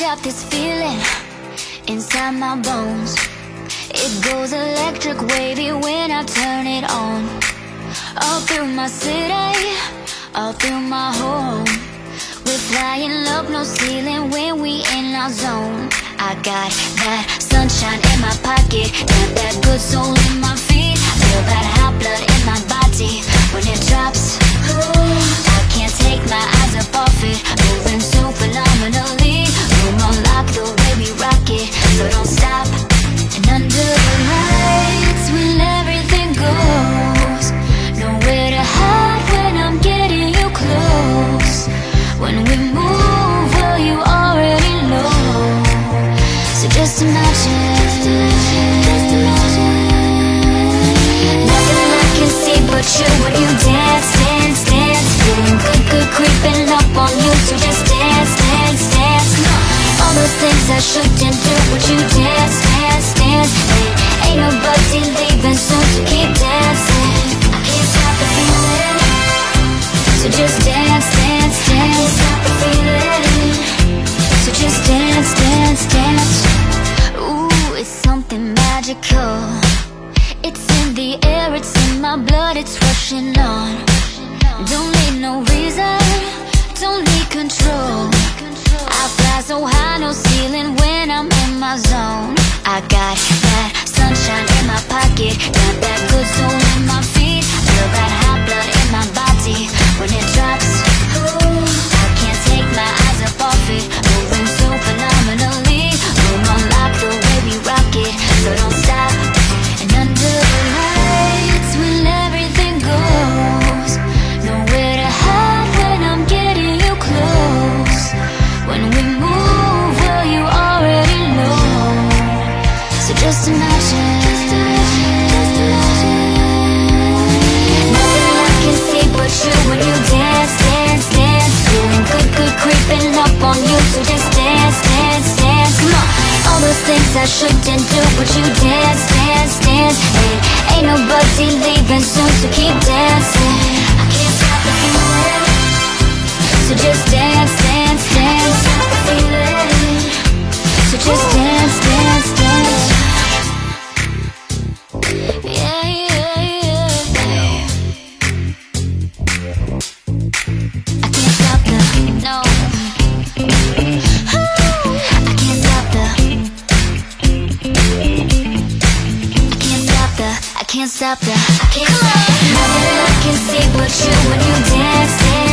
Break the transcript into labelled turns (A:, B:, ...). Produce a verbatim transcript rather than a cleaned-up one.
A: got this feeling inside my bones. It goes electric wavy when I turn it on. All through my city, all through my home. We're flying up, no ceiling when we in our zone. I got that sunshine in my pocket, got that good soul in my feet. Feel that hot blood in my body when it drops. Ooh, I can't take my eyes up off it, moving so phenomenally. Room on lock, the way we rock it, so don't stop. And under the lights, when everything goes, nowhere to hide when I'm getting you close. When we move, well, you already know. So just imagine, just imagine. Nothing I can see but you when you dance, dance, dance. Feeling good, good creeping up on you. So just dance, dance, dance. All those things I shouldn't do, but you dance, dance, dance. Hey, ain't nobody leaving soon, so keep dancing. I can't stop the feeling. So just dance, dance, dance. I can't stop the feeling. So just dance, dance, dance. Ooh, it's something magical. It's in the air, it's in my blood, it's rushing on. Don't need no reason, don't need control. I fly so high, no ceiling when I'm in my zone. I got that sunshine in my pocket, got that good soul in my feet. Feel that hot blood in my body when it drops. Ooh, I can't take my eyes up off it, moving so phenomenally. Room on lock, the way we rock it, so don't stop. And under the lights, when everything goes, nowhere to hide when I'm getting you close. When we move, well, you already know. So just imagine, just imagine, just imagine. Nothing I can see but you when you dance, dance, dance. Feeling good, good creeping up on you. So just dance, dance, dance. Come on. All those things I shouldn't do, but you dance, dance, dance. Hey, ain't nobody leaving soon, so keep dancing. I can't stop the feeling. So just dance, dance, dance. Stop the feeling. So just dance, dance, dance. Yeah, yeah, yeah, babe. I can't stop the, no. I can't stop the, I can't stop the, I can't stop the, I can't stop the. Nothing I can see but you when you dance, dance.